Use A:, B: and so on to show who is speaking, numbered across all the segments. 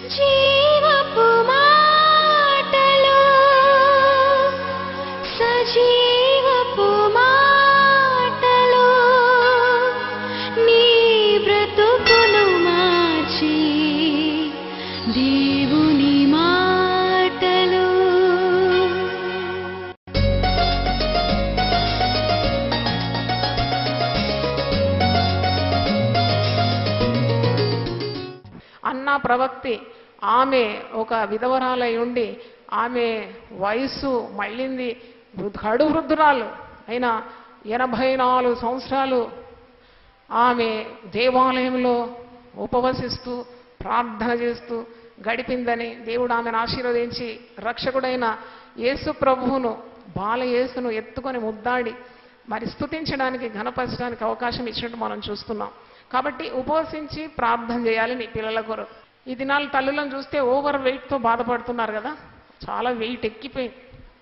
A: జీవపు మాటలు సజీవపు మాటలు నీ బ్రతుకును మార్చి దేవుని మాటలు.
B: అన్నా ప్రవక్తి ఆమె ఒక విధవరాలై ఉండి ఆమె వయసు మళ్ళింది, కడు వృద్ధురాలు అయినా 84 సంవత్సరాలు ఆమె దేవాలయంలో ఉపవసిస్తూ ప్రార్థన చేస్తూ గడిపిందని దేవుడు ఆమెను ఆశీర్వదించి రక్షకుడైన యేసు ప్రభువును బాలయేసును ఎత్తుకొని ముద్దాడి మరి స్తుతించడానికి ఘనపరచడానికి అవకాశం ఇచ్చినట్టు మనం చూస్తున్నాం. కాబట్టి ఉపవసించి ప్రార్థన చేయాలి నీ పిల్లల కొరకు. ఈ దినాలు తల్లులను చూస్తే ఓవర్ వెయిట్తో బాధపడుతున్నారు కదా, చాలా వెయిట్ ఎక్కిపోయింది.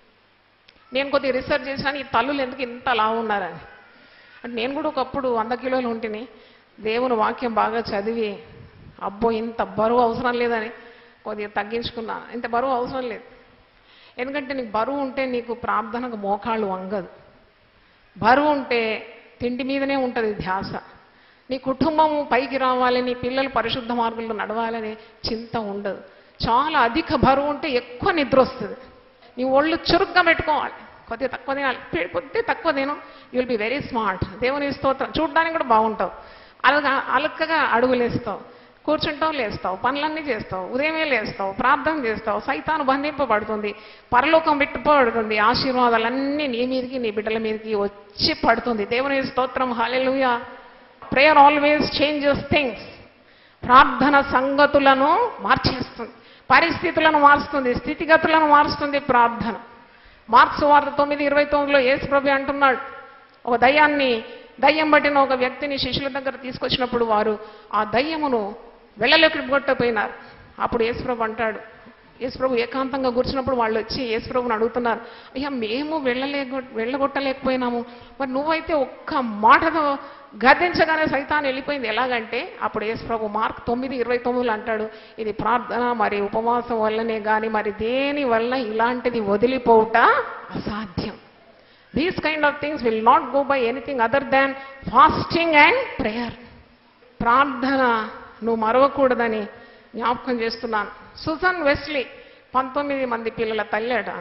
B: నేను కొద్దిగా రీసెర్చ్ చేసినాను ఈ తల్లులు ఎందుకు ఇంత లావు ఉన్నారని. అంటే నేను కూడా ఒకప్పుడు 100 కిలోలు ఉంటిని, దేవుని వాక్యం బాగా చదివి అబ్బో ఇంత బరువు అవసరం లేదని కొద్దిగా తగ్గించుకున్నాను. ఇంత బరువు అవసరం లేదు, ఎందుకంటే నీకు బరువు ఉంటే నీకు ప్రార్థనకు మోకాళ్ళు వంగదు. బరువు ఉంటే తిండి మీదనే ఉంటుంది ధ్యాస. నీ కుటుంబము పైకి రావాలి, నీ పిల్లలు పరిశుద్ధ మార్గంలో నడవాలనే చింత ఉండదు. చాలా అధిక బరువు ఉంటే ఎక్కువ నిద్ర వస్తుంది. నీ ఒళ్ళు చురుగ్గా పెట్టుకోవాలి, కొద్దిగా తక్కువ తినాలి, కొద్దిగా తక్కువ తిను, you will be very smart. దేవుని స్తోత్రం. చూడడానికి కూడా బాగుంటావు, అలకగా అడుగులేస్తావు, కూర్చుంటావు, లేస్తావు, పనులన్నీ చేస్తావు, ఉదయమే లేస్తావు, ప్రార్థన చేస్తావు, సైతాను బంధింపబడుతుంది, పరలోకం విట్టుపడుతుంది, ఆశీర్వాదాలన్నీ నీ మీదకి నీ బిడ్డల మీదకి వచ్చి పడుతుంది. దేవుని స్తోత్రం. Hallelujah. Prayer always changes things. ప్రార్థన సంగతులను మార్చేస్తుంది, పరిస్థితులను మారుస్తుంది, స్థితిగతులను మారుస్తుంది ప్రార్థన. మార్క్స్ వార్త 9:29లో యేసు ప్రభు అంటున్నాడు, ఒక దయ్యం పట్టిన ఒక వ్యక్తిని శిష్యుల దగ్గర తీసుకొచ్చినప్పుడు వారు ఆ దయ్యమును వెళ్ళలేకపోయినారు. అప్పుడు యేసు ప్రభు అంటాడు, యేసు ప్రభు ఏకాంతంగా కూర్చున్నప్పుడు వాళ్ళు వచ్చి యేసు ప్రభుని అడుగుతున్నారు, అయ్యా మేము వెళ్ళగొట్టలేకపోయినాము, మరి నువ్వైతే ఒక్క మాటతో గద్దించగానే సైతాన్ వెళ్ళిపోయింది ఎలాగంటే, అప్పుడు యేసు ప్రభు మార్క్ 9:29లో అంటాడు, ఇది ప్రార్థన మరి ఉపవాసం వల్లనే కానీ మరి దేని వల్ల ఇలాంటిది వదిలిపోవుట అసాధ్యం. These kind of things will not go by anything other than fasting and prayer. ప్రార్థన నువ్వు మరవకూడదని జ్ఞాపకం చేస్తున్నాను. సుజన్ వెస్లీ 19 మంది పిల్లల తల్లి అట.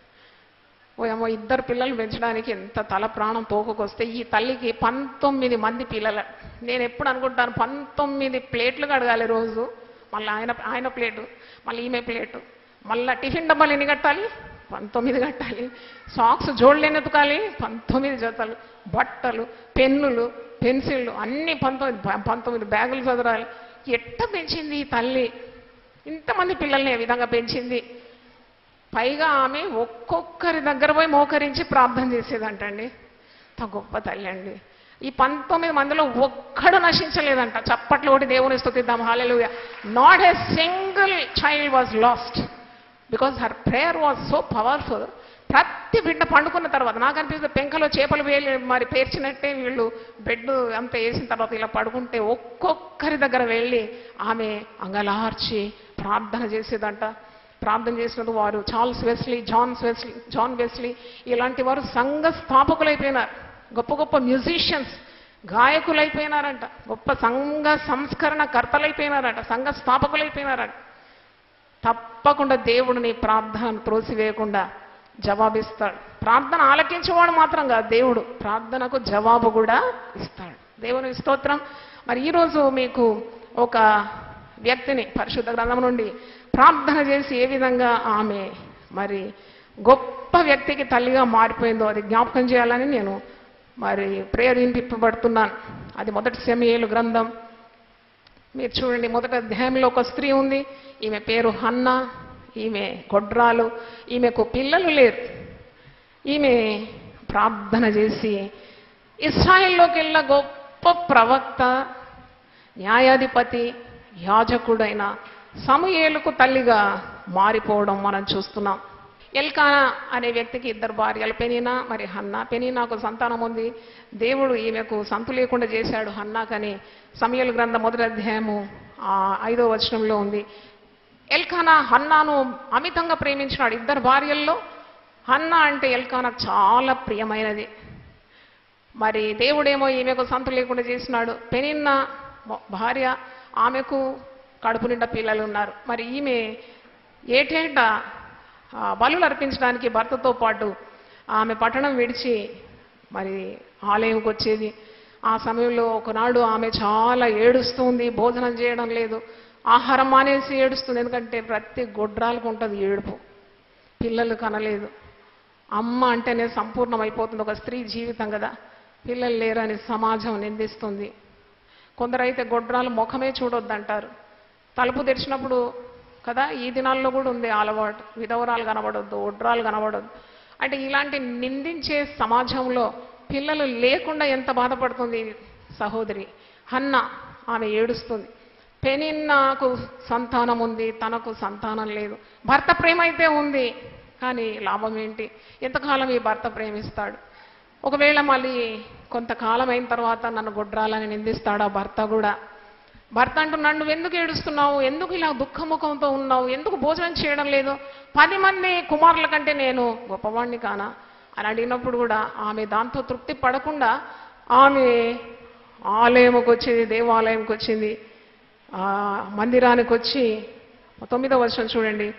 B: ఏమో 2 పిల్లలు పెంచడానికి ఎంత తల ప్రాణం తోకొస్తే ఈ తల్లికి 19 మంది పిల్లలు. నేను ఎప్పుడు అనుకుంటాను 19 ప్లేట్లు కడగాలి రోజు, మళ్ళీ ఆయన ప్లేటు, మళ్ళీ ఈమె ప్లేటు, మళ్ళీ టిఫిన్ డబ్బాలు ఎన్ని కట్టాలి, 19 కట్టాలి, సాక్స్ జోళ్ళు ఎన్ని ఎత్తుకాలి, 19 జతలు, బట్టలు, పెన్నులు, పెన్సిళ్ళు అన్నీ 19 బ్యాగులు చదరాలి. ఎట్ట పెంచింది ఈ తల్లి, ఇంతమంది పిల్లల్ని ఏ విధంగా పెంచింది. పైగా ఆమె ఒక్కొక్కరి దగ్గర పోయి మోకరించి ప్రార్థన చేసేదంటండి. అంత గొప్ప తల్లి అండి. ఈ 19 మందిలో ఒక్కడు నశించలేదంట. చప్పట్లు కొట్టి దేవుని స్తుతిద్దాం. Hallelujah. Not a single child was lost because her prayer was so powerful. ప్రతి బిడ్డ పండుకున్న తర్వాత నాకు అనిపిస్తుంది పెంకలో చేపలు మరి పేర్చినట్టే వీళ్ళు బెడ్ అంతా వేసిన తర్వాత ఇలా పడుకుంటే ఒక్కొక్కరి దగ్గర వెళ్ళి ఆమె అంగలార్చి ప్రార్థన చేసేదంట. ప్రార్థన చేసినప్పుడు వారు చార్ల్స్ వెస్లీ, జాన్ వెస్లీ ఇలాంటి వారు సంఘ స్థాపకులైపోయినారు. గొప్ప గొప్ప మ్యూజిషియన్స్, గాయకులైపోయినారంట. గొప్ప సంఘ సంస్కరణ కర్తలైపోయినారంట, సంఘ స్థాపకులైపోయినారంట. తప్పకుండా దేవుడు నీ ప్రార్థనను త్రోసివేయకుండా జవాబిస్తాడు. ప్రార్థన ఆలకించేవాడు మాత్రం కాదు, దేవుడు ప్రార్థనకు జవాబు కూడా ఇస్తాడు. దేవుని స్తోత్రం. మరి ఈరోజు మీకు ఒక వ్యక్తిని పరిశుద్ధ గ్రంథం నుండి ప్రార్థన చేసి ఏ విధంగా ఆమె మరి గొప్ప వ్యక్తికి తల్లిగా మారిపోయిందో అది జ్ఞాపకం చేయాలని నేను మరి ప్రేయర్ వినిపింపబడుతున్నాను. అది 1 సమూయేలు గ్రంథం. మీరు చూడండి, 1వ అధ్యాయంలో ఒక స్త్రీ ఉంది. ఈమె పేరు హన్నా. ఈమె గొడ్రాలు, ఈమెకు పిల్లలు లేరు. ఈమె ప్రార్థన చేసి ఇశ్రాయేల్లోకి వెళ్ళిన గొప్ప ప్రవక్త, న్యాయాధిపతి, యాజకుడైన సమూయేలుకు తల్లిగా మారిపోవడం మనం చూస్తున్నాం. ఎల్కానా అనే వ్యక్తికి 2 భార్యలు, పెనీనా మరి హన్నా. పెనీనాకు సంతానం ఉంది. దేవుడు ఈమెకు సంతు లేకుండా చేశాడు హన్నాకని సమూయేలు గ్రంథం 1వ అధ్యాయము 5వ వచనంలో ఉంది. ఎల్కానా హన్నాను అమితంగా ప్రేమించినాడు. ఇద్దరు భార్యల్లో హన్నా అంటే ఎల్కానాకు చాలా ప్రియమైనది. మరి దేవుడేమో ఈమెకు సంతు లేకుండా చేసినాడు. పెనిన్నా భార్య, ఆమెకు కడుపు నిండా పిల్లలు ఉన్నారు. మరి ఈమె ఏటేటా బలులు అర్పించడానికి భర్తతో పాటు ఆమె పట్టణం విడిచి మరి ఆలయంకి వచ్చేది. ఆ సమయంలో ఒకనాడు ఆమె చాలా ఏడుస్తుంది, భోజనం చేయడం లేదు, ఆహారం మానేసి ఏడుస్తుంది. ఎందుకంటే ప్రతి గొడ్రాలకు ఉంటుంది ఏడుపు. పిల్లలు కనలేదు. అమ్మ అంటేనే సంపూర్ణమైపోతుంది ఒక స్త్రీ జీవితం కదా. పిల్లలు లేరని సమాజం నిందిస్తుంది. కొందరైతే గొడ్రాలు ముఖమే చూడొద్దంటారు. తలుపు తెరిచినప్పుడు కదా, ఈ దినాల్లో కూడా ఉంది అలవాటు, విధవరాలు కనబడొద్దు, ఒడ్రాలు కనబడొద్దు. అంటే ఇలాంటి నిందించే సమాజంలో పిల్లలు లేకుండా ఎంత బాధపడుతుంది సహోదరి హన్నా. ఆమె ఏడుస్తుంది. పెనిన్నాకు సంతానం ఉంది, తనకు సంతానం లేదు. భర్త ప్రేమ అయితే ఉంది, కానీ లాభం ఏంటి? ఎంతకాలం ఈ భర్త ప్రేమిస్తాడు? ఒకవేళ మళ్ళీ కొంతకాలం అయిన తర్వాత నన్ను గొడ్రాలని నిందిస్తాడు ఆ భర్త కూడా. భర్త అంటున్నాడు, నువ్వు ఎందుకు ఏడుస్తున్నావు, ఎందుకు ఇలా దుఃఖముఖంతో ఉన్నావు, ఎందుకు భోజనం చేయడం లేదు, 10 మంది కుమారుల కంటే నేను గొప్పవాణ్ణి కానా అని అడిగినప్పుడు కూడా ఆమె దాంతో తృప్తి పడకుండా ఆమె ఆలయంకి వచ్చింది, దేవాలయంకి వచ్చింది, మందిరానికి వచ్చి 9వ వచనం చూడండి.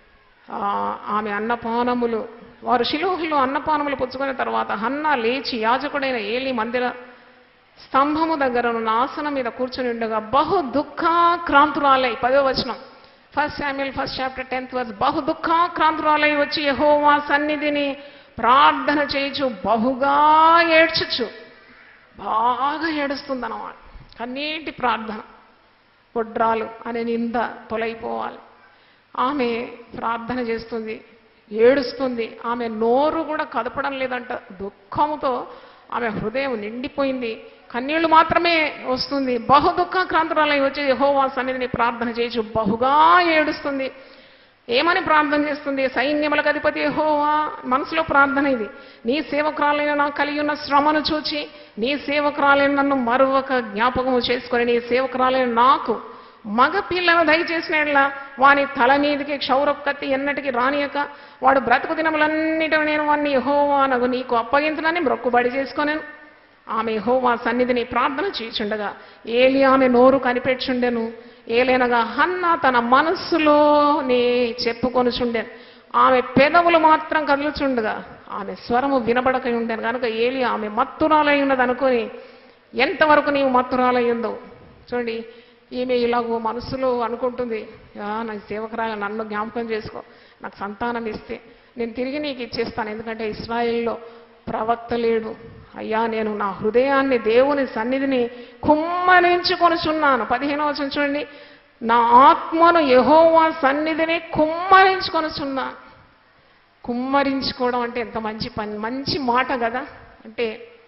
B: ఆమె అన్నపానములు, వారు షిలోహులో అన్నపానములు పుచ్చుకున్న తర్వాత హన్నా లేచి యాజకుడైన ఏలి మందిర స్తంభము దగ్గర ఉన్న ఆసనం మీద కూర్చొని ఉండగా బహు దుఃఖాక్రాంతురాలై, 10వ వచనం 1 Samuel 1st chapter 10th verse, బహు దుఃఖాక్రాంతురాలై వచ్చి యెహోవా సన్నిధిని ప్రార్థన చేయుచు బహుగా ఏడ్చుచు, బాగా ఏడుస్తుందన్నమాట. కన్నీటి ప్రార్థన. గొడ్రాలు అనే నింద తొలగిపోవాలి. ఆమె ప్రార్థన చేస్తుంది, ఏడుస్తుంది. ఆమె నోరు కూడా కదపడం లేదంట. దుఃఖముతో ఆమె హృదయం నిండిపోయింది. కన్నీళ్లు మాత్రమే వస్తుంది. బహు దుఃఖాక్రాంతురాలై వచ్చి యెహోవా సన్నిధిని ప్రార్థన చేయొచ్చు బహుగా ఏడుస్తుంది. ఏమని ప్రార్థన చేస్తుంది? సైన్యములకు అధిపతి యెహోవా, మనసులో ప్రార్థన ఇది. నీ సేవకురాలైన నాకు కలిగి ఉన్న శ్రమను చూచి, నీ సేవకురాలైన నన్ను మరొక జ్ఞాపకము చేసుకొని, నీ సేవకురాలైన నాకు మగ పిల్లను దయచేసినట్లా వాని తల మీదకి క్షౌరపు కత్తి ఎన్నటికి రానియక, వాడు బ్రతుకు దినములన్నిటి నేను వాడిని యెహోవానగు నీకు అప్పగించునని మొక్కుబడి చేసుకొనెను. ఆమె యెహోవా సన్నిధిని ప్రార్థన చేయుచుండగా ఏలి ఆమె నోరు కనిపెట్చుండెను. ఏలైనగా హన్నా తన మనస్సులోనే చెప్పుకొనుచుండెను. ఆమె పెదవులు మాత్రం కదులుచుండగా ఆమె స్వరము వినబడక ఉండెను. కనుక ఏలి ఆమె మత్తురాలై ఉన్నది అనుకొని, ఎంతవరకు నీవు మత్తురాలై ఉందో చూడండి. ఈమె ఇలాగో మనసులో అనుకుంటుంది, నా సేవకురాలు నన్ను జ్ఞాపకం చేసుకో, నాకు సంతానం ఇస్తే నేను తిరిగి నీకు ఇచ్చేస్తాను. ఎందుకంటే ఇశ్రాయేల్లో ప్రవక్త లేడు. అయ్యా, నేను నా హృదయాన్ని దేవుని సన్నిధిని కుమ్మరించుకొనుచున్నాను. 15వ వచనం చూడండి. నా ఆత్మను యెహోవా సన్నిధిని కుమ్మరించుకొనుచున్నాను. కుమ్మరించుకోవడం అంటే ఎంత మంచి పని, మంచి మాట కదా. అంటే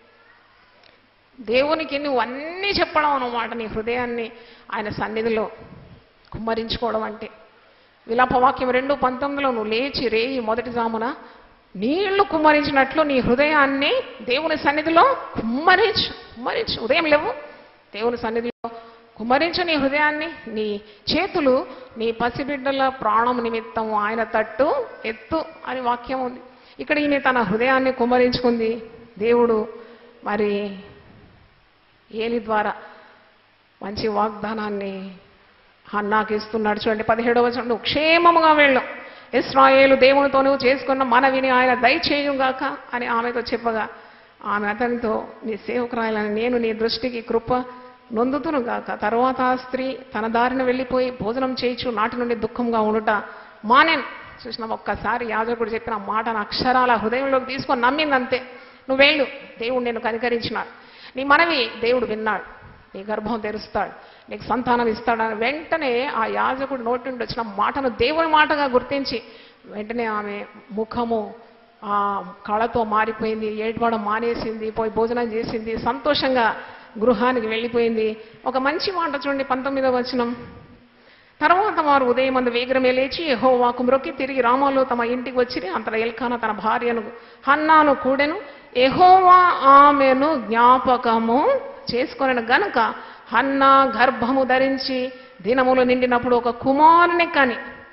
B: దేవునికి నువ్వు అన్నీ చెప్పడం అన్నమాట. నీ హృదయాన్ని ఆయన సన్నిధిలో కుమ్మరించుకోవడం అంటే. విలాపవాక్యం 2:19 నువ్వు లేచి రేయి మొదటి జామున నీళ్లు కుమ్మరించినట్లు నీ హృదయాన్ని దేవుని సన్నిధిలో కుమ్మరించు. ఉదయం లేవు, దేవుని సన్నిధిలో కుమ్మరించు నీ హృదయాన్ని. నీ చేతులు నీ పసిబిడ్డల ప్రాణం నిమిత్తం ఆయన తట్టు ఎత్తు అని వాక్యం ఉంది. ఇక్కడ ఈమె తన హృదయాన్ని కుమ్మరించుకుంది. దేవుడు మరి ఏలి ద్వారా మంచి వాగ్దానాన్ని హన్నాకి ఇస్తున్నాడు. చూడండి 17వ వచనం, నువ్వు క్షేమముగా వెళ్ళు, ఇశ్రాయేలు దేవునితో నువ్వు చేసుకున్న మనవిని ఆయన దయచేయుగాక అని ఆమెతో చెప్పగా ఆమె అతనితో, నీ సేవకురాలని నేను నీ దృష్టికి కృప నొందుతును గాక. తర్వాత ఆ స్త్రీ తన దారిన వెళ్ళిపోయి భోజనం చేయించు నాటి నుండి దుఃఖంగా ఉండుట మానేన్. చూసిన ఒక్కసారి యాజకుడు చెప్పిన మాటను అక్షరాల హృదయంలోకి తీసుకొని నమ్మింది అంతే. నువ్వు వెళ్ళు, దేవుడు నేను కనికరించినాడు, నీ మనవి దేవుడు విన్నాడు, నీ గర్భం తెరుస్తాడు, నీకు సంతానం ఇస్తాడని వెంటనే ఆ యాజకుడు నోటి నుండి వచ్చిన మాటను దేవుని మాటగా గుర్తించి వెంటనే ఆమె ముఖము ఆ కళతో మారిపోయింది. ఏడ్పడం మానేసింది, పోయి భోజనం చేసింది, సంతోషంగా గృహానికి వెళ్ళిపోయింది. ఒక మంచి మాట చూడండి 19వ వచనం. తర్వాత వారు ఉదయమందు వేగరమే లేచి యెహోవాకు మ్రొక్కి తిరిగి రామాలో తమ ఇంటికి వచ్చిరి. అంతలో ఎల్కానా తన భార్యను హన్నాను కూడెను. యెహోవా ఆమెను జ్ఞాపకము చేసుకొనెను గనుక హన్నా గర్భము ధరించి దినములు నిండినప్పుడు ఒక కుమారుని కని.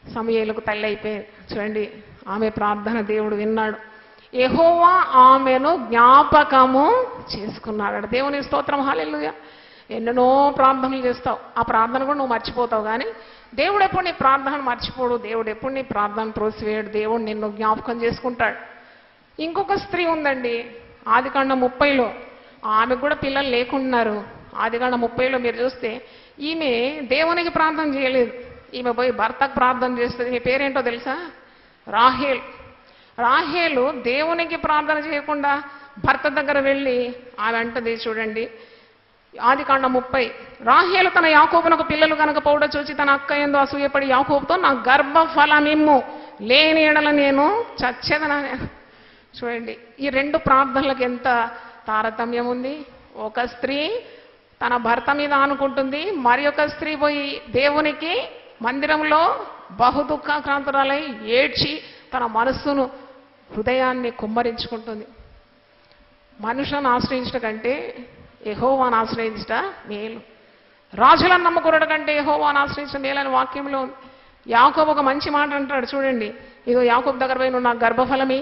B: సమూయేలుకు తల్లి అయిపోయింది. చూడండి, ఆమె ప్రార్థన దేవుడు విన్నాడు. యెహోవా ఆమెను జ్ఞాపకము చేసుకున్నాడు. దేవుని స్తోత్రం, హల్లెలూయా. ఎన్నెన్నో ప్రార్థనలు చేస్తావు, ఆ ప్రార్థన కూడా నువ్వు మర్చిపోతావు. కానీ దేవుడు ఎప్పుడు నీ ప్రార్థనను మర్చిపోడు. దేవుడు ఎప్పుడు నీ ప్రార్థన త్రోసివేయడు. దేవుడు నిన్ను జ్ఞాపకం చేసుకుంటాడు. ఇంకొక స్త్రీ ఉందండి, ఆదికాండం 30లో. ఆమెకు కూడా పిల్లలు లేకున్నారు. ఆదికాండం 30లో మీరు చూస్తే ఈమె దేవునికి ప్రార్థన చేయలేదు. ఈమె పోయి భర్తకు ప్రార్థన చేస్తుంది. ఈమె పేరేంటో తెలుసా? రాహేల్. రాహేలు దేవునికి ప్రార్థన చేయకుండా భర్త దగ్గర వెళ్ళి ఆమె అంటది, చూడండి ఆదికాండం 30. రాహేలు తన యాకోబునకు పిల్లలు కనుక పౌడ చూచి తన అక్క యందు అసూయపడి యాకోబుతో నా గర్భఫలమిమ్ము, లేని ఎడల నేను చచ్చేదనని. చూడండి, ఈ రెండు ప్రార్థనలకు ఎంత తారతమ్యం ఉంది. ఒక స్త్రీ తన భర్త మీద అనుకుంటుంది, మరి ఒక స్త్రీ పోయి దేవునికి మందిరంలో బహుదుఃఖాక్రాంతురాలై ఏడ్చి తన మనస్సును హృదయాన్ని కుమ్మరించుకుంటుంది. మనుషులను ఆశ్రయించట కంటే యెహోవాను ఆశ్రయించట మేలు. రాజులను నమ్ముకున్నట కంటే యెహోవాను ఆశ్రయించడం మేలని వాక్యంలో ఉంది. యాకోబు ఒక మంచి మాట అంటాడు, చూడండి. ఇదో యాకోబు దగ్గర పోయి నువ్వు నాకు గర్భఫలమి,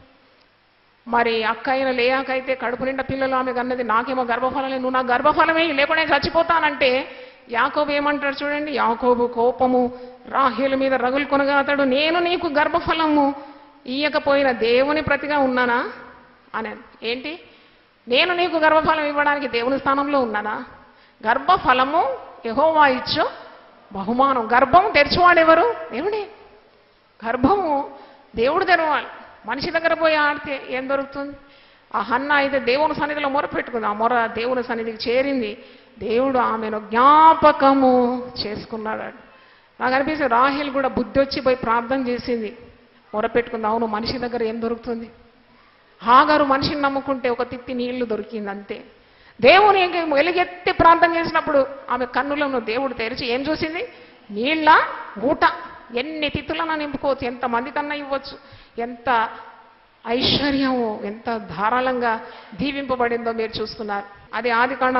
B: మరి అక్క అయిన లేయాకైతే కడుపు నిండా పిల్లలు ఆమె అన్నది, నాకేమో గర్భఫలమే, నువ్వు నాకు గర్భఫలమే, లేకుండా నేను చచ్చిపోతానంటే యాకోబు ఏమంటాడు చూడండి. యాకోబు కోపము రాహేలు మీద రగులు కొనగా అతడు, నేను నీకు గర్భఫలము ఇయ్యకపోయిన దేవుని ప్రతిగా ఉన్నానా అని. ఏంటి, నేను నీకు గర్భఫలం ఇవ్వడానికి దేవుని స్థానంలో ఉన్నానా? గర్భఫలము యెహోవా ఇచ్చు బహుమానం. గర్భం తెరిచేవాడెవరు? దేవుడే. గర్భము దేవుడు తెరవాలి. మనిషి దగ్గర పోయి ఆడితే ఏం దొరుకుతుంది? ఆ హన్న అయితే దేవుని సన్నిధిలో మొర పెట్టుకుంది. ఆ మొర దేవుని సన్నిధికి చేరింది. దేవుడు ఆమెను జ్ఞాపకము చేసుకున్నాడు. నాకు అనిపిస్తుంది రాహేల్ కూడా బుద్ధి వచ్చి పోయి ప్రార్థన చేసింది, మొర పెట్టుకుంది. అవును, మనిషి దగ్గర ఏం దొరుకుతుంది? హాగరు మనిషిని నమ్ముకుంటే ఒక తిత్తి నీళ్లు దొరికింది అంతే. దేవుని వెలుగెత్తి ప్రార్థన చేసినప్పుడు ఆమె కన్నులను దేవుడు తెరిచి ఏం చూసింది? నీళ్ళ ఊట. ఎన్ని తిత్తులన్నా నింపుకోవచ్చు, ఎంతమంది కన్నా ఇవ్వచ్చు. ఎంత ఐశ్వర్యము, ఎంత ధారాళంగా దీవింపబడిందో మీరు చూస్తున్నారు. అది ఆదికాండం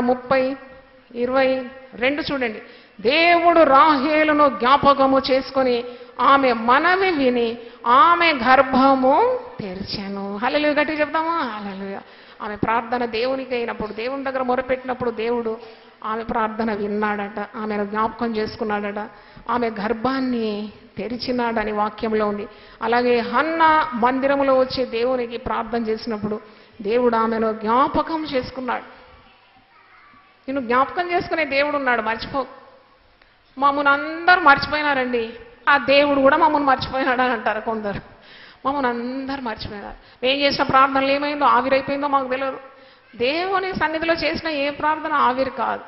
B: 30:22 చూడండి. దేవుడు రాహేలును జ్ఞాపకము చేసుకొని ఆమె మనవి విని ఆమె గర్భము తెరిచాను. హల్లెలూయా, గట్టిగా చెప్తామా? హల్లెలూయా. ఆమె ప్రార్థన దేవునికి అయినప్పుడు, దేవుని దగ్గర మొరపెట్టినప్పుడు దేవుడు ఆమె ప్రార్థన విన్నాడట, ఆమెను జ్ఞాపకం చేసుకున్నాడట, ఆమె గర్భాన్ని తెరిచినాడని వాక్యంలో ఉంది. అలాగే హన్న మందిరంలో వచ్చి దేవునికి ప్రార్థన చేసినప్పుడు దేవుడు ఆమెను జ్ఞాపకం చేసుకున్నాడు. నేను జ్ఞాపకం చేసుకునే దేవుడు ఉన్నాడు, మర్చిపో. మమ్మల్ని అందరూ మర్చిపోయినారండి, ఆ దేవుడు కూడా మమ్మల్ని మర్చిపోయినాడు అని అంటారు కొందరు. మమ్మల్ని అందరూ మర్చిపోయినారు. మేము చేసిన ప్రార్థనలు ఏమైందో, ఆవిరైపోయిందో మాకు తెలియదు. దేవుని సన్నిధిలో చేసిన ఏ ప్రార్థన ఆవిరి కాదు.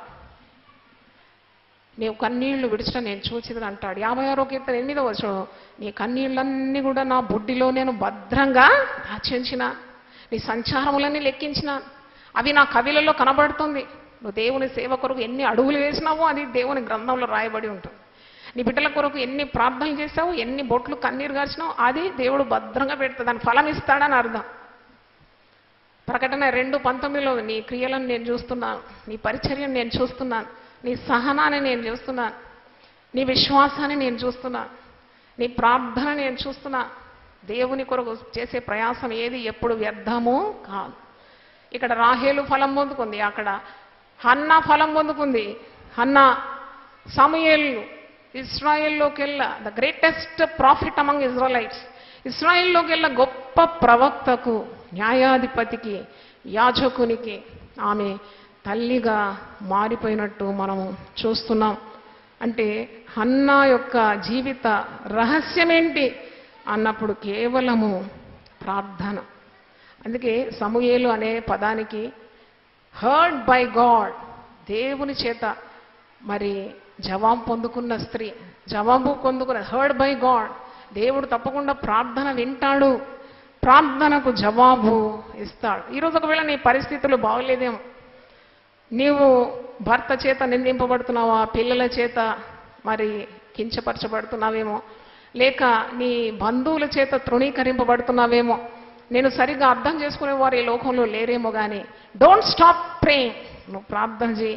B: నీవు కన్నీళ్లు విడిచడం నేను చూచిదని అంటాడు. 56వ కీర్తన 8వ వచనం, నీ కన్నీళ్ళన్నీ కూడా నా బుడ్డిలో నేను భద్రంగా దాచించిన, నీ సంచారములన్నీ లెక్కించిన, అవి నా కవిలలో కనబడుతుంది. నువ్వు దేవుని సేవ కొరకు ఎన్ని అడుగులు వేసినావో అది దేవుని గ్రంథంలో రాయబడి ఉంటుంది. నీ బిడ్డల కొరకు ఎన్ని ప్రార్థనలు చేసావు, ఎన్ని బొట్లు కన్నీరు గార్చినావు, అది దేవుడు భద్రంగా పెడతాడు, దాని ఫలం ఇస్తాడని అర్థం. ప్రకటన 2:19లో నీ క్రియలను నేను చూస్తున్నాను, నీ పరిచర్యను నేను చూస్తున్నాను, నీ సహనాన్ని నేను చూస్తున్నాను, నీ విశ్వాసాన్ని నేను చూస్తున్నాను, నీ ప్రార్థన నేను చూస్తున్నాను. దేవుని కొరకు చేసే ప్రయాసం ఏది ఎప్పుడు వ్యర్థము కాదు. ఇక్కడ రాహేలు ఫలం పొందుకుంది, అక్కడ హన్నా ఫలం పొందుకుంది. హన్నా సమూయేలు ఇస్రాయేల్లోకెల్లా the greatest prophet among Israelites, ఇస్రాయేల్లోకెల్లా గొప్ప ప్రవక్తకు, న్యాయాధిపతికి, యాజకునికి ఆమె తల్లిగా మారిపోయినట్టు మనము చూస్తున్నాం. అంటే హన్నా యొక్క జీవిత రహస్యమేంటి అన్నప్పుడు కేవలము ప్రార్థన. అందుకే సమూయేలు అనే పదానికి హర్డ్ బై గాడ్, దేవుని చేత మరి జవాబు పొందుకున్న స్త్రీ, జవాబు పొందుకున్న, హర్డ్ బై గాడ్. దేవుడు తప్పకుండా ప్రార్థన వింటాడు, ప్రార్థనకు జవాబు ఇస్తాడు. ఈరోజు ఒకవేళ నీ పరిస్థితులు బాగలేదేమో, నీవు భర్త చేత నిందింపబడుతున్నావా, పిల్లల చేత మరి కించపరచబడుతున్నావేమో, లేక నీ బంధువుల చేత తృణీకరింపబడుతున్నావేమో, నేను సరిగ్గా అర్థం చేసుకునే వారు ఈ లోకంలో లేరేమో. కానీ డోంట్ స్టాప్ ప్రేయింగ్. నువ్వు ప్రార్థన చేయి,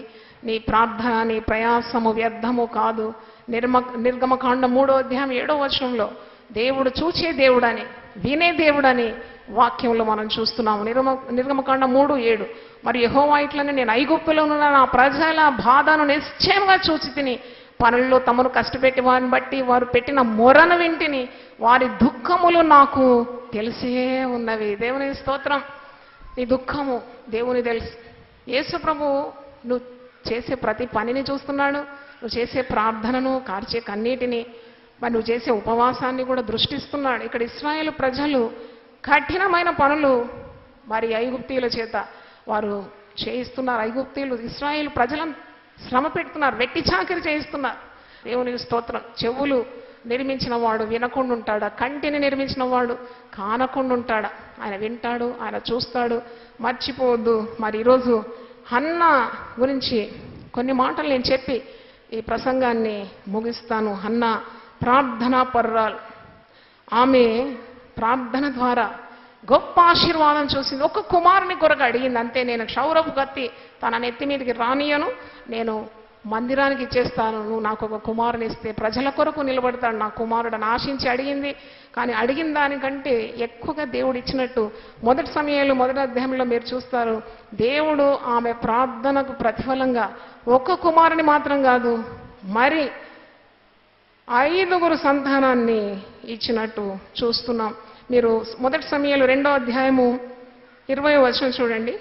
B: నీ ప్రార్థన నీ ప్రయాసము వ్యర్థము కాదు. నిర్గమకాండం 3వ అధ్యాయం 7వ వచనంలో దేవుడు చూచే దేవుడని, వినే దేవుడని వాక్యంలో మనం చూస్తున్నాము. నిర్గమకాండం 3:7. మరి యెహోవా ఇట్లనే, నేను ఐగుప్తులో ఉన్న నా ప్రజల బాధను నిశ్చయంగా చూచి తిని, పనుల్లో తమను కష్టపెట్టి వారిని బట్టి వారు పెట్టిన మొరను వింటిని, వారి దుఃఖములు నాకు తెలిసే ఉన్నవి. దేవుని స్తోత్రం. నీ దుఃఖము దేవుని తెలుసు. యేసు ప్రభు నువ్వు చేసే ప్రతి పనిని చూస్తున్నాడు. నువ్వు చేసే ప్రార్థనను, కార్చే కన్నీటిని, మరి నువ్వు చేసే ఉపవాసాన్ని కూడా దృష్టిస్తున్నాడు. ఇక్కడ ఇశ్రాయేలు ప్రజలు కఠినమైన పనులు మరి ఐగుప్తీయుల చేత వారు చేయిస్తున్నారు. ఐగుప్తీయులు ఇశ్రాయేలు ప్రజలను శ్రమ పెడుతున్నారు, వెట్టి చాకిరి చేయిస్తున్నారు. దేవునికి స్తోత్రం. చెవులు నిర్మించిన వాడు వినకుండా ఉంటాడా? కంటిని నిర్మించిన వాడు కానకుండా ఉంటాడా? ఆయన వింటాడు, ఆయన చూస్తాడు. మర్చిపోవద్దు. మరి ఈరోజు హన్నా గురించి కొన్ని మాటలు నేను చెప్పి ఈ ప్రసంగాన్ని ముగిస్తాను. హన్నా ప్రార్థనా పర్రాలు. ఆమె ప్రార్థన ద్వారా గొప్ప ఆశీర్వాదం చూసింది. ఒక కుమారుని కొరకు అడిగింది అంతే. నేను క్షౌరపు కత్తి తన నెత్తి మీదకి రానియను, నేను మందిరానికి ఇచ్చేస్తాను, నువ్వు నాకు ఒక కుమారుని ఇస్తే ప్రజల కొరకు నిలబడతాడు నా కుమారుడు అని ఆశించి అడిగింది. కానీ అడిగిన దానికంటే ఎక్కువగా దేవుడు ఇచ్చినట్టు మొదటి సమయంలో 1వ అధ్యాయంలో మీరు చూస్తారు. దేవుడు ఆమె ప్రార్థనకు ప్రతిఫలంగా ఒక్క కుమారుని మాత్రం కాదు, మరి 5 సంతానాన్ని ఇచ్చినట్టు చూస్తున్నాం. మీరు మొదటి సమయంలో 2వ అధ్యాయము 20వ వచనం చూడండి.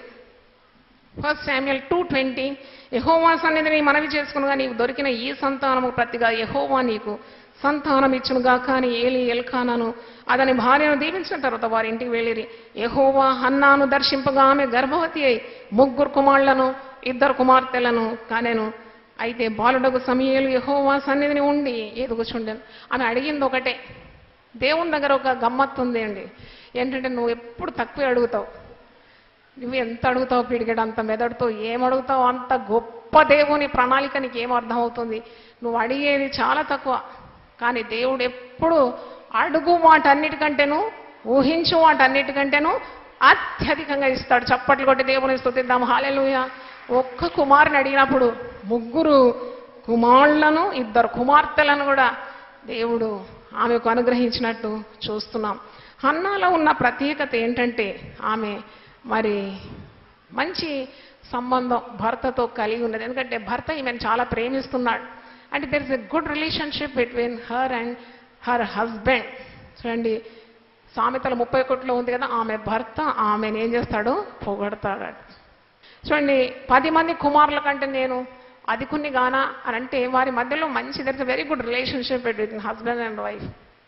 B: 1 Samuel 2:20. యెహోవా సన్నిధిని మనవి చేసుకునుగా నీకు దొరికిన ఈ సంతానము ప్రతిగా యెహోవా నీకు సంతానం ఇచ్చునుగా. కానీ ఏలి ఎల్కానాను అతని భార్యను దీవించిన తర్వాత వారి ఇంటికి వెళ్ళిరి. యెహోవా హన్నాను దర్శింపగా ఆమె గర్భవతి అయి 3 కుమారులను 2 కుమార్తెలను కానెను. అయితే బాలుడగు సమూయేలు యెహోవా సన్నిధిని ఉండి ఎదుగుచుండెను. ఆమె అడిగింది ఒకటే. దేవుని దగ్గర ఒక గమ్మత్తు ఉంది అండి. ఏంటంటే నువ్వు ఎప్పుడు తక్కువే అడుగుతావు. నువ్వు ఎంత అడుగుతావు పిడిగడ అంత మెదడుతో ఏమడుగుతావు అంత గొప్ప దేవుని ప్రణాళిక నీకు ఏం అర్థమవుతుంది? నువ్వు అడిగేది చాలా తక్కువ. కానీ దేవుడు ఎప్పుడు అడుగు వాటన్నిటికంటేను, ఊహించు వాటన్నిటికంటేను అత్యధికంగా ఇస్తాడు. చప్పట్లు కొట్టి దేవుని స్తుతిద్దాం. హల్లెలూయా. ఒక్క కుమారుని అడిగినప్పుడు 3 కుమారులను 2 కుమార్తెలను కూడా దేవుడు ఆమెకు అనుగ్రహించినట్టు చూస్తున్నాం. హన్నాలో ఉన్న ప్రత్యేకత ఏంటంటే ఆమె మరి మంచి సంబంధం భర్తతో కలిగి ఉన్నది. ఎందుకంటే భర్త ఈమెను చాలా ప్రేమిస్తున్నాడు. అంటే there is a good relationship between her and her husband. చూడండి, సామెతల 31లో ఉంది కదా, ఆమె భర్త ఆమెను ఏం చేస్తాడు? పొగడతాడు. చూడండి, 10 మంది కుమారుల కంటే నేను అధికుని గానా అని అంటే వారి మధ్యలో మంచి there is a very good relationship between husband and wife.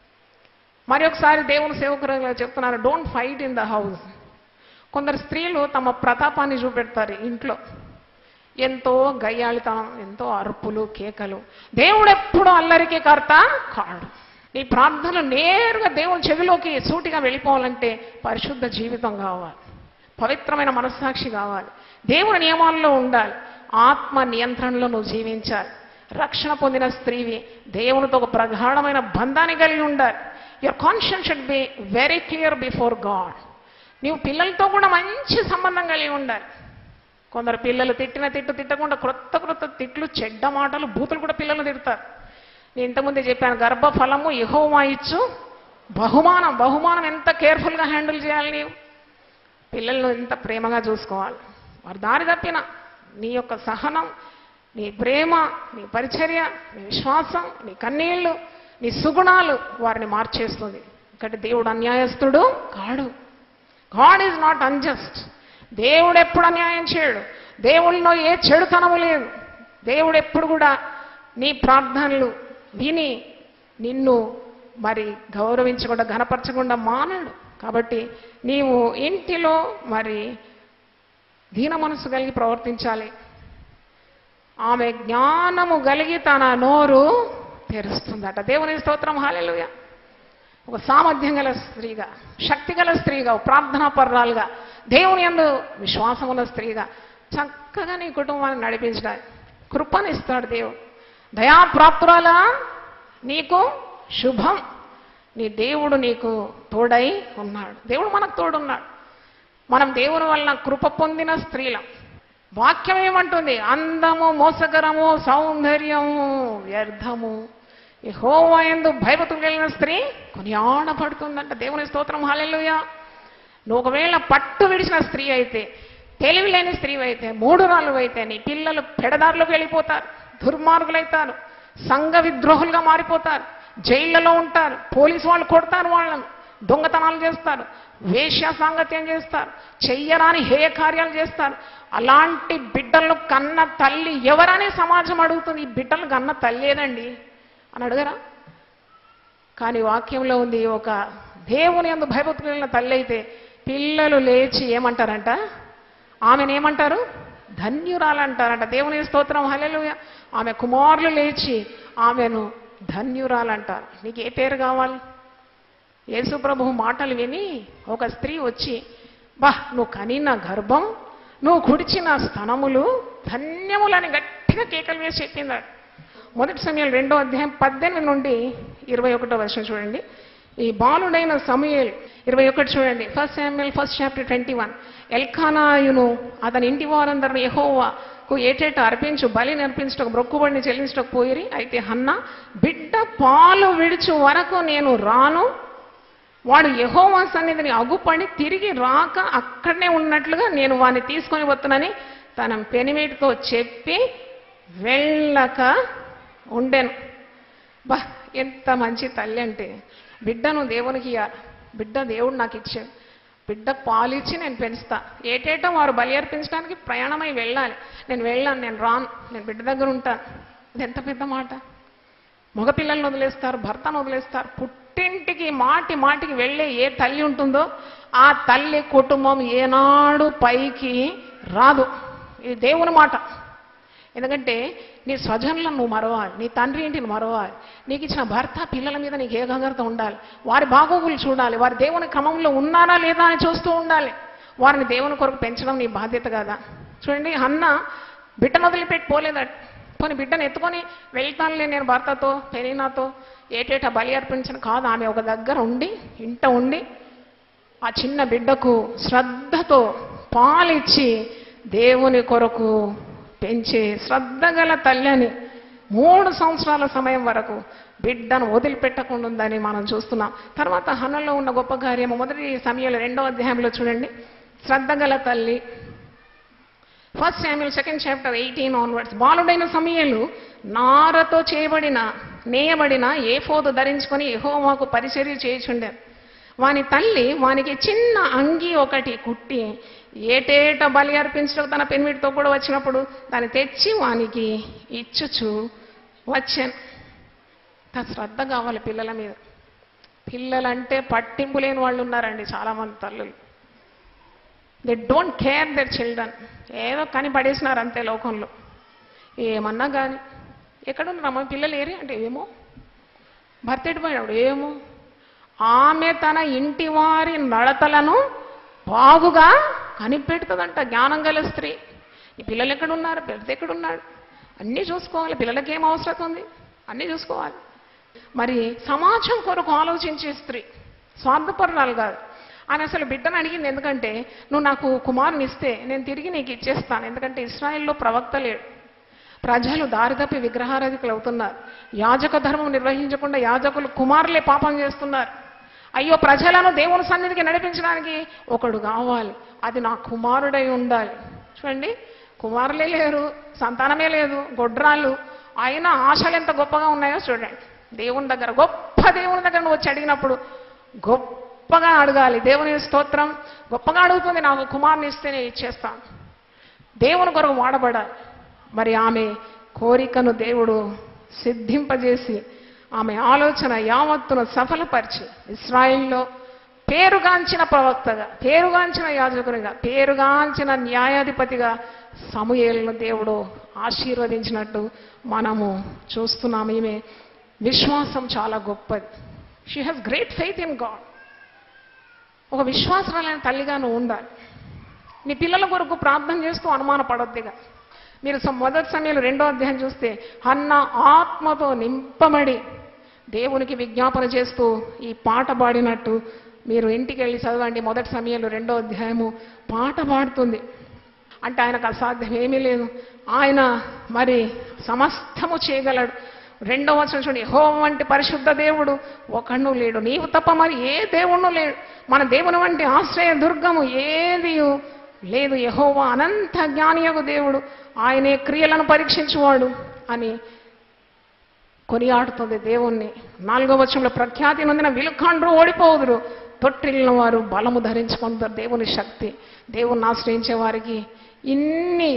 B: మరి ఒకసారి దేవుని సేవకులుగా చెప్తున్నారు, don't fight in the house. కొందరు స్త్రీలు తమ ప్రతాపాన్ని చూపెడతారు ఇంట్లో. ఎంతో గయ్యాళితనం, ఎంతో అరుపులు, కేకలు. దేవుడు ఎప్పుడు అల్లరికి కర్త కాడు. నీ ప్రార్థనలు నేరుగా దేవుని చెవిలోకి సూటిగా వెళ్ళిపోవాలంటే పరిశుద్ధ జీవితం కావాలి, పవిత్రమైన మనస్సాక్షి కావాలి, దేవుని నియమాల్లో ఉండాలి, ఆత్మ నియంత్రణలో నువ్వు జీవించాలి. రక్షణ పొందిన స్త్రీవి దేవునితో ఒక ప్రగాఢమైన బంధాన్ని కలిగి ఉండాలి. Your conscience should be very clear before God. నీవు పిల్లలతో కూడా మంచి సంబంధం కలిగి ఉండాలి. కొందరు పిల్లలు తిట్టిన తిట్టకుండా క్రొత్త తిట్లు, చెడ్డ మాటలు, బూతులు కూడా పిల్లలు తిడతారు. నేను ఇంతకుముందే చెప్పాను, గర్భఫలము యెహోవా ఇచ్చు బహుమానం. బహుమానం ఎంత కేర్ఫుల్గా హ్యాండిల్ చేయాలి. నీవు పిల్లలను ఎంత ప్రేమగా చూసుకోవాలి. వారు దారి తప్పిన నీ యొక్క సహనం, నీ ప్రేమ, నీ పరిచర్య, నీ విశ్వాసం, నీ కన్నీళ్లు, నీ సుగుణాలు వారిని మార్చేస్తుంది. ఎందుకంటే దేవుడు అన్యాయస్తుడు కాడు. God is not unjust. దేవుడు ఎప్పుడు అన్యాయం చేయడు. దేవుడిలో ఏ చెడుతనము లేదు. దేవుడు ఎప్పుడు కూడా నీ ప్రార్థనలు విని నిన్ను మరి గౌరవించకుండా, ఘనపరచకుండా మానడు. కాబట్టి నీవు ఇంటిలో మరి దీన మనసు కలిగి ప్రవర్తించాలి. ఆమె జ్ఞానము కలిగి తన నోరు తెరుస్తుందట. దేవుని స్తోత్రం. హల్లెలూయా. ఒక సామర్థ్యం గల స్త్రీగా, శక్తి గల స్త్రీగా, ప్రార్థనా పర్రాలుగా, దేవుని యందు విశ్వాసం ఉన్న స్త్రీగా చక్కగా నీ కుటుంబాన్ని నడిపించడానికి కృపనిస్తాడు దేవుడు. దయాప్రాప్తురాలా నీకు శుభం. నీ దేవుడు నీకు తోడై ఉన్నాడు. దేవుడు మనకు తోడున్నాడు. మనం దేవుని వలన కృప పొందిన స్త్రీలం. వాక్యం ఏమంటుంది? అందము మోసకరము, సౌందర్యము వ్యర్థము, యెహోవా యందు భయభక్తులు కలిగిన స్త్రీ కొనియాడబడుతుందంట. దేవుని స్తోత్రం, హల్లెలూయా. నువ్వు ఒకవేళ పట్టు విడిచిన స్త్రీ అయితే, తెలివి లేని స్త్రీ అయితే, మూఢురాలు అయితే, నీ పిల్లలు పెడదారులకు వెళ్ళిపోతారు, దుర్మార్గులైతారు, సంఘ విద్రోహులుగా మారిపోతారు, జైళ్లలో ఉంటారు, పోలీసు వాళ్ళు కొడతారు, వాళ్ళను దొంగతనాలు చేస్తారు, వేశ్య సాంగత్యం చేస్తారు, చెయ్యరాని హేయ కార్యాలు చేస్తారు. అలాంటి బిడ్డలను కన్న తల్లి ఎవరనే సమాజం అడుగుతుంది. ఈ బిడ్డలు కన్న తల్లి ఏదండి అని అడగరా? కానీ వాక్యంలో ఉంది, ఒక దేవుని యందు భయభక్తులు కలిగిన తల్లి అయితే పిల్లలు లేచి ఏమంటారంట? ఆమెను ఏమంటారు? ధన్యురాలంటారంట. దేవుని స్తోత్రం, హల్లెలూయా. ఆమె కుమారులు లేచి ఆమెను ధన్యురాలంటారు. నీకు ఏ పేరు కావాలి? యేసు ప్రభువు మాటలు విని ఒక స్త్రీ వచ్చి, బా నువ్వు కనిన గర్భం, నువ్వు కుడిచిన స్తనములు ధన్యములని గట్టిగా కేకలు వేసి చెప్పిందాడు. మొదటి సమయాలు 2వ అధ్యాయం 18 నుండి 21వ వచనం చూడండి. ఈ బాలుడైన సమూయేలు 21 చూడండి. 1 Samuel 1st chapter 21. ఎల్కానాయును అతని ఇంటి వారందరూ యెహోవాకు ఏటేటా అర్పించు బలిని అర్పించటకు మొక్కుబడిని చెల్లించటకు పోయిరి. అయితే హన్నా, బిడ్డ పాలు విడుచు వరకు నేను రాను, వాడు యెహోవా సన్నిధిని అగుపడి తిరిగి రాక అక్కడనే ఉన్నట్లుగా నేను వాడిని తీసుకొని వస్తున్నానని తన పెనిమిటితో చెప్పి వెళ్ళక ఉండెను. బా ఎంత మంచి తల్లి అంటే, బిడ్డను దేవునికి ఇవ్వాలి, బిడ్డ దేవుడు నాకు ఇచ్చాడు, బిడ్డ పాలిచ్చి నేను పెంచుతా, ఏటేటో వారు బలి అర్పించడానికి ప్రయాణమై వెళ్ళాలి, నేను వెళ్ళాను, నేను రాను, నేను బిడ్డ దగ్గర ఉంటాను. ఇది ఎంత పెద్ద మాట. మగపిల్లల్ని వదిలేస్తారు, భర్తను వదిలేస్తారు, పుట్టింటికి మాటి మాటికి వెళ్ళే ఏ తల్లి ఉంటుందో ఆ తల్లి కుటుంబం ఏనాడు పైకి రాదు. ఇది దేవుని మాట. ఎందుకంటే నీ స్వజనులను నువ్వు మరవాలి, నీ తండ్రి ఇంటిని మరవాలి, నీకు ఇచ్చిన భర్త పిల్లల మీద నీకు ఏకాగ్రత ఉండాలి, వారి బాగోగులు చూడాలి, వారి దేవుని క్రమంలో ఉన్నారా లేదా అని చూస్తూ ఉండాలి. వారిని దేవుని కొరకు పెంచడం నీ బాధ్యత కదా. చూడండి, హన్నా బిడ్డను వదిలిపెట్టి పోలేదట. పోనీ బిడ్డను ఎత్తుకొని వెళ్తానులే నేను భర్తతో పెరీనాతో ఏటేటా బలి అర్పించను కాదు. ఆమె ఒక దగ్గర ఉండి, ఇంట ఉండి ఆ చిన్న బిడ్డకు శ్రద్ధతో పాలిచ్చి దేవుని కొరకు పెంచే శ్రద్ధ గల తల్లి అని 3 సంవత్సరాల సమయం వరకు బిడ్డను వదిలిపెట్టకుండా ఉందని మనం చూస్తున్నాం. తర్వాత హన్నలో ఉన్న గొప్ప కార్యము మొదటి సమయాలు 2వ అధ్యాయంలో చూడండి. శ్రద్ధ గల తల్లి. 1 Samuel 2nd chapter 18 onwards. బాలుడైన సమూయేలు నారతో నేయబడిన ఏఫోదు ధరించుకొని యెహోవాకు పరిచర్య చేయుచుండె. వాని తల్లి వానికి చిన్న అంగి ఒకటి కుట్టి ఏటేట బలి అర్పించడం తన పెనిమిటితో కూడా వచ్చినప్పుడు దాన్ని తెచ్చి వానికి ఇచ్చుచు వచ్చాను. శ్రద్ధ కావాలి పిల్లల మీద. పిల్లలంటే పట్టింపు లేని వాళ్ళు ఉన్నారండి చాలామంది తల్లులు. They don't care their children. ఏదో కని పడేసినారు అంతే లోకంలో. ఏమన్నా కానీ ఎక్కడున్నారమ్మా పిల్లలు ఏరి అంటే ఏమో, భర్త ఎడిపోయినాడు ఏమో. ఆమె తన ఇంటి వారి నడతలను బాగుగా కనిపెడుతుందంట. జ్ఞానం గల స్త్రీ. ఈ పిల్లలు ఎక్కడున్నారు, భర్త ఎక్కడున్నాడు అన్నీ చూసుకోవాలి. పిల్లలకి ఏం అవసరం ఉంది అన్నీ చూసుకోవాలి. మరి సమాజం కొరకు ఆలోచించే స్త్రీ, స్వార్థపరురాలు కాదు. ఆమె అసలు బిడ్డను అడిగింది ఎందుకంటే, నువ్వు నాకు కుమారుని ఇస్తే నేను తిరిగి నీకు ఇచ్చేస్తాను. ఎందుకంటే ఇశ్రాయేల్లో ప్రవక్త లేడు, ప్రజలు దారితప్పి విగ్రహారాధికులు అవుతున్నారు, యాజక ధర్మం నిర్వహించకుండా యాజకులు కుమారులే పాపం చేస్తున్నారు. అయ్యో ప్రజలను దేవుని సన్నిధికి నడిపించడానికి ఒకడు కావాలి, అది నా కుమారుడై ఉండాలి. చూడండి, కుమారులే లేరు, సంతానమే లేదు, గొడ్రాళ్ళు. అయినా ఆశలు ఎంత గొప్పగా ఉన్నాయో చూడండి. దేవుని దగ్గర, గొప్ప దేవుని దగ్గర నువ్వు వచ్చి అడిగినప్పుడు గొప్పగా అడగాలి. దేవుని స్తోత్రం. గొప్పగా అడుగుతుంది, నాకు కుమారుని ఇస్తే నేను ఇచ్చేస్తాను. దేవుని కొరకు వాడబడాలి. మరి ఆమె కోరికను దేవుడు సిద్ధింపజేసి ఆమె ఆలోచన యావత్తును సఫలపరిచి ఇశ్రాయేల్లో పేరుగాంచిన ప్రవక్తగా, పేరుగాంచిన యాజకునిగా, పేరుగాంచిన న్యాయాధిపతిగా సమూయేలును దేవుడు ఆశీర్వదించినట్టు మనము చూస్తున్నాము. ఈమె విశ్వాసం చాలా గొప్పది. She has great faith in God. ఒక విశ్వాసమైన తల్లిగా నువ్వు ఉండాలి. నీ పిల్లల కొరకు ప్రార్థన చేస్తూ అనుమానపడొద్దిగా. మీరు మొదటి సమయంలో 2వ అధ్యాయం చూస్తే హన్నా ఆత్మతో నింపబడి దేవునికి విజ్ఞాపన చేస్తూ ఈ పాట పాడినట్టు మీరు ఇంటికి వెళ్ళి చదవండి. మొదటి సమయంలో 2వ అధ్యాయము పాట పాడుతుంది. అంటే ఆయనకు అసాధ్యం ఏమీ లేదు. ఆయన మరి సమస్తము చేయగలడు. 2వ వచనం చూడండి, యెహోవా వంటి పరిశుద్ధ దేవుడు ఒకడు లేడు, నీవు తప్ప మరి ఏ దేవుడు లేడు. మన దేవుని వంటి ఆశ్రయ దుర్గము ఏది లేదు. యెహోవా అనంత జ్ఞానియగు దేవుడు, ఆయనే క్రియలను పరీక్షించువాడు అని కొనియాడుతుంది దేవుణ్ణి. 4వ వచనంలో, ప్రఖ్యాతి నొందిన విలుకాండ్రు ఓడిపోదురు, తొట్టిల్లిన వారు బలము ధరించుకుంటారు. దేవుని శక్తి, దేవుణ్ణి ఆశ్రయించే వారికి ఇన్ని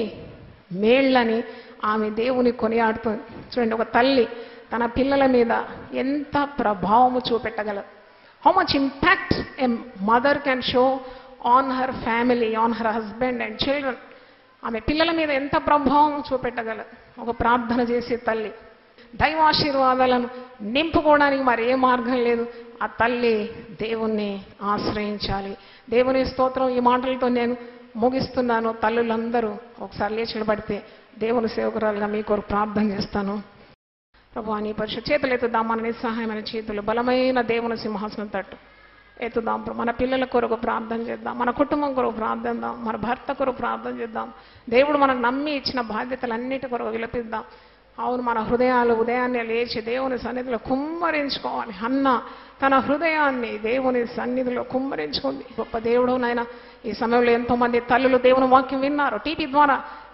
B: మేళ్ళని ఆమె దేవుని కొనియాడుతుంది. చూడండి, ఒక తల్లి తన పిల్లల మీద ఎంత ప్రభావము చూపెట్టగలదు. How much impact a mother can show on her family, on her husband and children. ఆమె పిల్లల మీద ఎంత ప్రభావం చూపెట్టగలదు ఒక ప్రార్థన చేసే తల్లి. దైవాశీర్వాదాలను నింపుకోవడానికి మరి ఏ మార్గం లేదు. ఆ తల్లి దేవుణ్ణి ఆశ్రయించాలి. దేవుని స్తోత్రం. ఈ మాటలతో నేను ముగిస్తున్నాను. తల్లులందరూ ఒకసారి లేచి నిలబడితే దేవుని సేవకురాలుగా మీ కొరకు ప్రార్థన చేస్తాను. ప్రభువా, నీ పరిశుద్ధ చేతులు ఎత్తుదాం. మన నిస్సహాయమైన చేతులు బలమైన దేవుని సింహాసనం తట్టు ఎత్తుదాం. మన పిల్లల కొరకు ప్రార్థన చేద్దాం, మన కుటుంబం కొరకు ప్రార్థన చేద్దాం, మన భర్త కొరకు ప్రార్థన చేద్దాం. దేవుడు మనకు నమ్మి ఇచ్చిన బాధ్యతలన్నిటి కొరకు విలపిద్దాం. అవును, మన హృదయాలు ఉదయాన్నే లేచి దేవుని సన్నిధిలో కుమ్మరించుకోవాలి. అన్న తన హృదయాన్ని దేవుని సన్నిధిలో కుమ్మరించుకుంది. గొప్ప దేవుడు నాయన. ఈ సమయంలో ఎంతోమంది తల్లులు దేవుని వాక్యం విన్నారు. టీవీ ద్వారా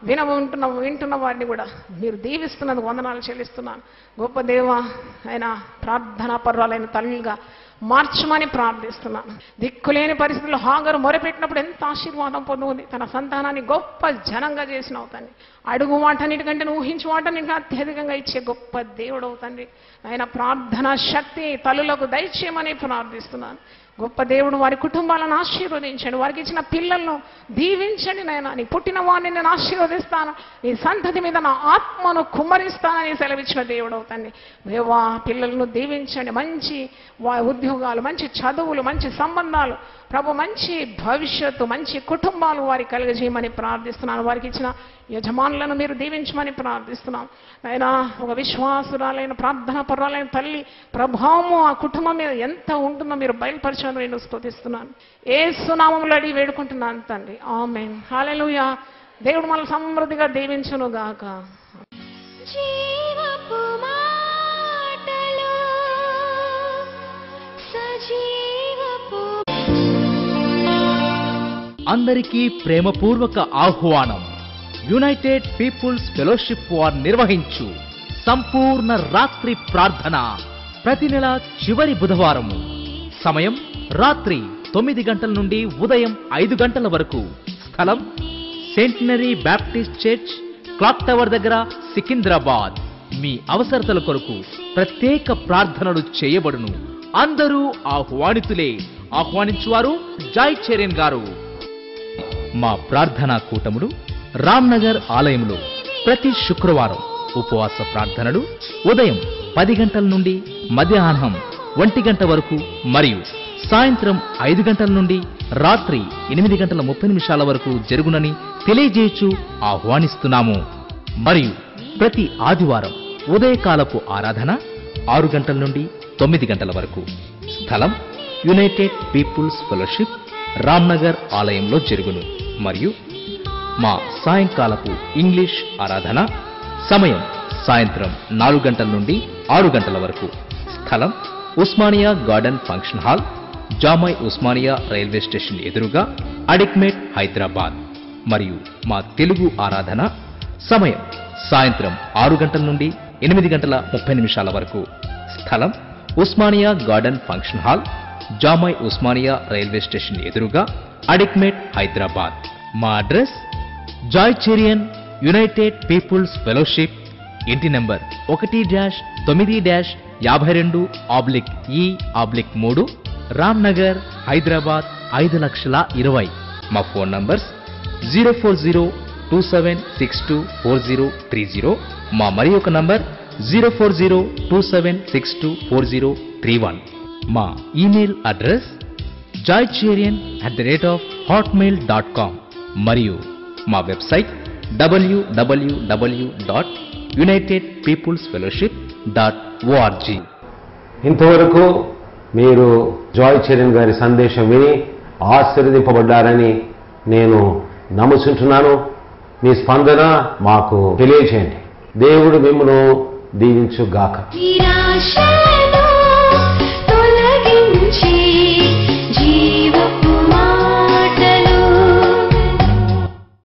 B: వింటున్న వారిని కూడా మీరు దీవిస్తున్నందుకు వందనాలు చెల్లిస్తున్నాను. గొప్ప దేవ ఆయన ప్రార్థనా పర్వాలైన తల్లులుగా మార్చమని ప్రార్థిస్తున్నాను. దిక్కులేని పరిస్థితుల్లో హాగరు మొరపెట్టినప్పుడు ఎంత ఆశీర్వాదం పొందుకుంది. తన సంతానాన్ని గొప్ప జనంగా చేసిన అవుతాన్ని. అడుగు వాటన్నిటికంటే ఊహించు వాటన్నిటికంటే అత్యధికంగా ఇచ్చే గొప్ప దేవుడు అవుతండి. ఆయన ప్రార్థనా శక్తి తల్లులకు దయచేయమని ప్రార్థిస్తున్నాను. గొప్ప దేవుడు వారి కుటుంబాలను ఆశీర్వదించండి. వారికి ఇచ్చిన పిల్లలను దీవించండి. నాయన, నీ పుట్టిన వారిని నేను ఆశీర్వదిస్తాను. నీ సంతతి మీద నా ఆత్మను కుమ్మరిస్తానని సెలవిచ్చిన దేవుడు అవుతాన్ని. దేవా, పిల్లలను దీవించండి. మంచి ఉద్యోగాలు, మంచి చదువులు, మంచి సంబంధాలు ప్రభు, మంచి భవిష్యత్తు, మంచి కుటుంబాలు వారికి కలుగజేయమని ప్రార్థిస్తున్నాను. వారికి ఇచ్చిన యజమానులను మీరు దీవించమని ప్రార్థిస్తున్నాం. అయినా ఒక విశ్వాసురాలైన ప్రార్థన పర్వాలైన తల్లి ప్రభావము ఆ కుటుంబం మీద ఎంత ఉంటుందో మీరు బయలుపరచని నేను స్తుతిస్తున్నాను. యేసు నామములో అడిగి వేడుకుంటున్నాను తండ్రి, ఆమేన్. హల్లెలూయా. దేవుడు మనల్ని సమృద్ధిగా దీవించును గాక.
A: జీవపు మాటలు సజీవపు.
C: అందరికీ ప్రేమపూర్వక ఆహ్వానం. యునైటెడ్ పీపుల్స్ ఫెలోషిప్ వారు నిర్వహించు సంపూర్ణ రాత్రి ప్రార్థన ప్రతి నెల చివరి బుధవారం. సమయం రాత్రి 9 గంటల నుండి ఉదయం 5 గంటల వరకు. స్థలం Centenary Baptist Church, Clock Tower దగ్గర, సికింద్రాబాద్. మీ అవసరతల కొరకు ప్రత్యేక ప్రార్థనలు చేయబడును. అందరూ ఆహ్వానితులే. ఆహ్వానించువారు జాయ్ చెరియన్ గారు. మా ప్రార్థనా కూటములు రామ్నగర్ ఆలయంలో ప్రతి శుక్రవారం ఉపవాస ప్రార్థనలు ఉదయం 10 గంటల నుండి మధ్యాహ్నం 1 గంట వరకు మరియు సాయంత్రం 5 గంటల నుండి రాత్రి 8:30 వరకు జరుగునని తెలియజేయచ్చు ఆహ్వానిస్తున్నాము. మరియు ప్రతి ఆదివారం ఉదయకాలపు ఆరాధన 6 గంటల నుండి 9 గంటల వరకు. స్థలం యునైటెడ్ పీపుల్స్ ఫెలోషిప్, రామ్నగర్ ఆలయంలో జరుగును. మరియు మా సాయంకాలపు ఇంగ్లీష్ ఆరాధన సమయం సాయంత్రం 4 గంటల నుండి 6 గంటల వరకు. స్థలం Osmania Garden Function Hall, Jamai Osmania railway station ఎదురుగా, అడిక్మేట్, హైదరాబాద్. మరియు మా తెలుగు ఆరాధన సమయం సాయంత్రం 6 గంటల నుండి 8:30 వరకు. స్థలం Osmania Garden Function Hall, Jamai Osmania railway station ఎదురుగా, అడిక్మేట్, హైదరాబాద్. మా address Joy Cherian United People's Fellowship, ఇంటి నంబర్ 1-52/E/3, రామ్నగర్, హైదరాబాద్ 5,20,000. మా ఫోన్ నంబర్స్ 04027624030. మా మరి ఒక నంబర్ 04027624031. మా ఈమెయిల్ అడ్రస్ joycherian@hotmail.com. మరియు మా వెబ్సైట్ www.unitedpeoplesfellowship.org.
D: ఇంతవరకు మీరు జాయ్ చెరియన్ గారి సందేశం విని ఆశీర్వదింపబడ్డారని నేను నమ్ముచుంటున్నాను. మీ స్పందన మాకు తెలియచేయండి. దేవుడు మిమ్మల్ని దీవించుగాక.
A: నిరాశ